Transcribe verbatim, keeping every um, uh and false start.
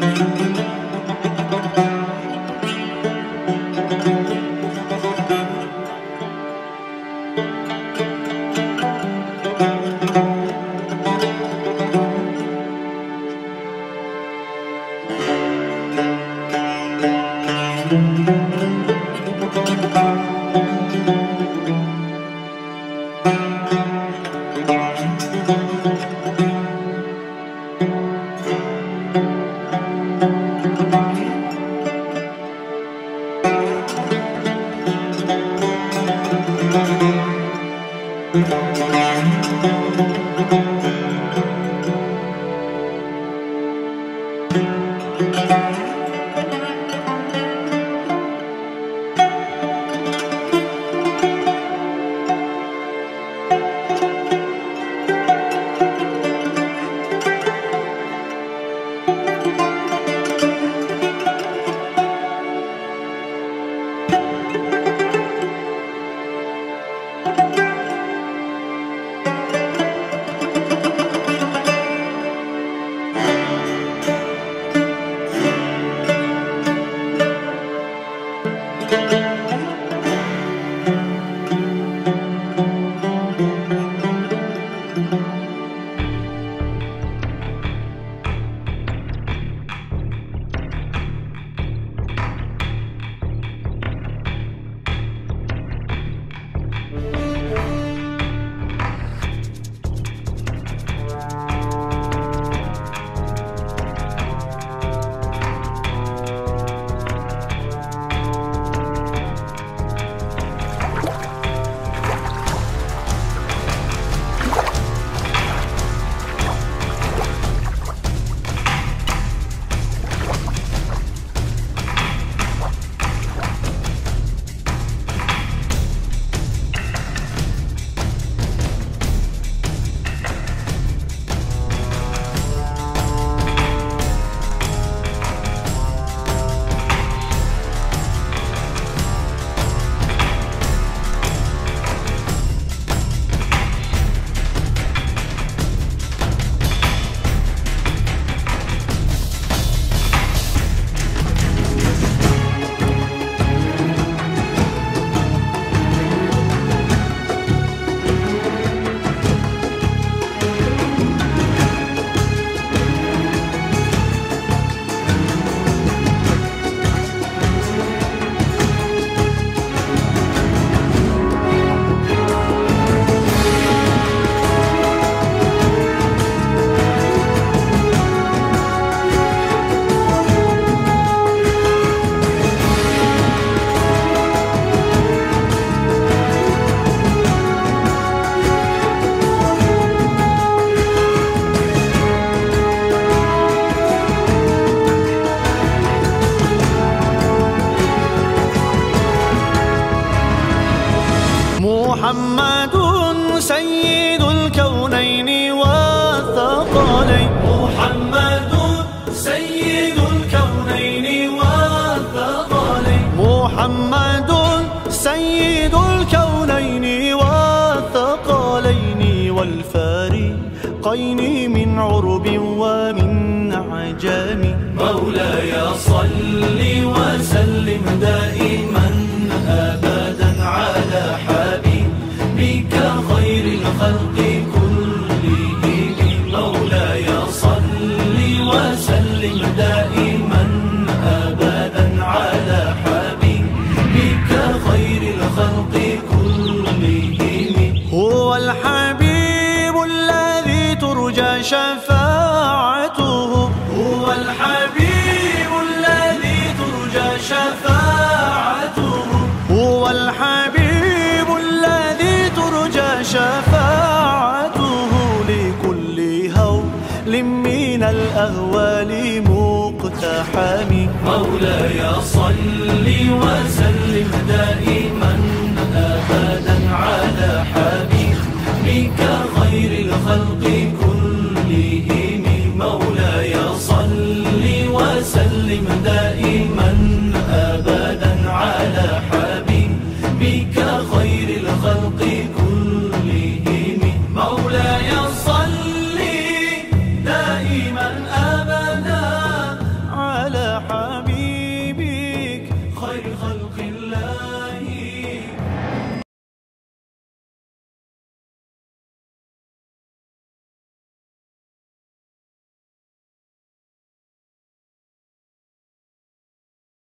محمد سيد الكونين والثقلين. محمد سيد الكونين والثقلين. محمد سيد الكونين والثقلين والفارقين من عرب ومن عجم. مولاي صل وسلم دائما أبدا على حبيبك خير الخلق كلهم. مولاي صل وسلم دائما أبدا على حبيبك خير الخلق كلهم. هو الحبيب الذي ترجى شفاعته. هو الحبيب الذي ترجى شفاعته. هو الحبيب الذي ترجى شفاعته لكل هول من الأهوال مقتحم. مولاي صل وسلم دائما أبدا على حبيبك خير الخلق كلهم. مولاي صل وسلم دائما أبدا على حبيبك خير الخلق كلهم. مولاي صل دائما أبدا خلق الله